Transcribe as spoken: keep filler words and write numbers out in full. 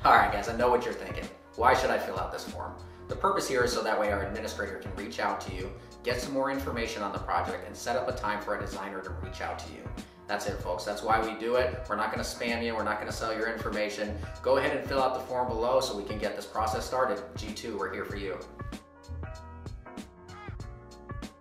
Alright guys, I know what you're thinking. Why should I fill out this form? The purpose here is so that way our administrator can reach out to you, get some more information on the project, and set up a time for a designer to reach out to you. That's it, folks. That's why we do it. We're not going to spam you. We're not going to sell your information. Go ahead and fill out the form below so we can get this process started. G two, we're here for you.